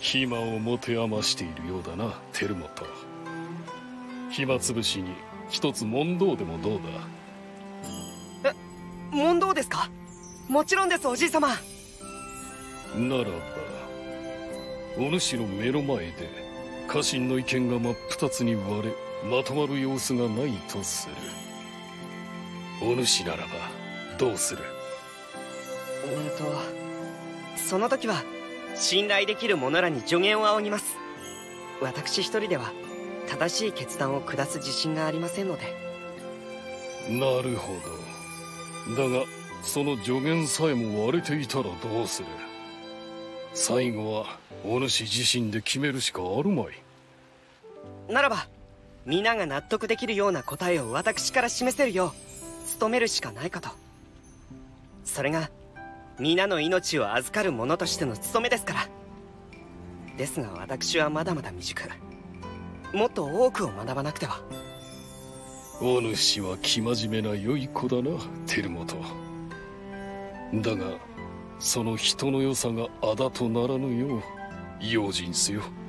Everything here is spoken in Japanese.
暇を持て余しているようだな、テルモト。暇つぶしに一つ問答でもどうだ。問答ですか？もちろんです、おじい様。 ならば、お主の目の前で家臣の意見が真っ二つに割れ、まとまる様子がないとする。お主ならばどうする？ その時は信頼できる者らに助言を仰ぎます。私一人では正しい決断を下す自信がありませんので。 なるほど。だがその助言さえも割れていたらどうする？最後はお主自身で決めるしかあるまい。 ならば皆が納得できるような答えを私から示せるよう努めるしかないかと。それが皆の命を預かる者としての務めですから。ですが私はまだまだ未熟。もっと多くを学ばなくては。 お主は生真面目な良い子だな、テルモト。だがその人の良さがあだとならぬよう用心せよ。